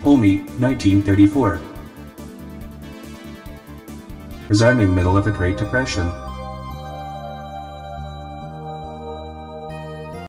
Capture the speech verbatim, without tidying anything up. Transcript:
Olney, nineteen thirty-four. Resigning middle of a Great Depression.